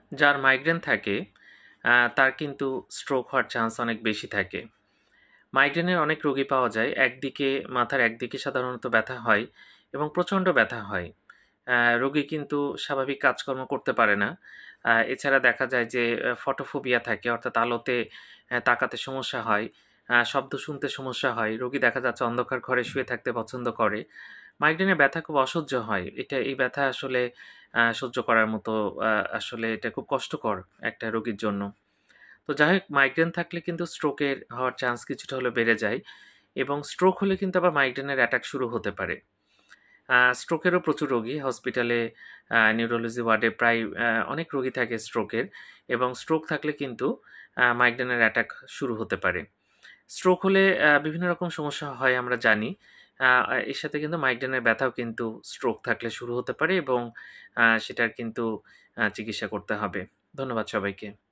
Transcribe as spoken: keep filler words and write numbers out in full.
যার মাইগ্রেন থাকে আ তার কিন্তু স্ট্রোক হওয়ার চান্স অনেক বেশি থাকে। মাইগ্রেনের অনেক রোগী পাওয়া যায়। একদিকে মাথার একদিকে সাধারণত ব্যথা হয় এবং প্রচণ্ড ব্যথা হয়। আ রোগী কিন্তু স্বাভাবিক কাজকর্ম করতে পারে না। আ এছাড়া দেখা যায় যে আ ফটোফোবিয়া থাকে অর্থাৎ আলোতে অ্যা তাকাতে সমস্যা হয়, আ শব্দ শুনতে সমস্যা হয়। রোগী দেখা যাচ্ছে অন্ধকার ঘরে শুয়ে থাকতে পছন্দ করে। মাইগ্রেনের ব্যথা খুব অসহ্য হয়। এটা এই ব্যথা আসলে আ সহ্য করার মতো আ আসলে এটা খুব কষ্টকর একটা রোগীর জন্য। তো যাই হোক মাইগ্রেন থাকলে কিন্তু স্ট্রোকের হওয়ার চান্স কিছুটা হলেও বেড়ে যায় এবং স্ট্রোক হলে কিন্তু আবার মাইগ্রেনের অ্যাটাক শুরু হতে পারে। আ স্ট্রোকেরও প্রচুর রোগী হসপিটালে আ নিউরোলজি ওয়ার্ডে প্রায় আ অনেক রোগী থাকে স্ট্রোকের এবং স্ট্রোক থাকলে কিন্তু আ মাইগ্রেনের অ্যাটাক শুরু হতে পারে। স্ট্রোক হলে আ বিভিন্ন রকম সমস্যা হয় আমরা জানি। আ এর সাথে কিন্তু মাইগ্রেনের ব্যথাও কিন্তু স্ট্রোক থাকলে শুরু হতে পারে এবং আ সেটার কিন্তু আ চিকিৎসা করতে হবে। ধন্যবাদ সবাইকে।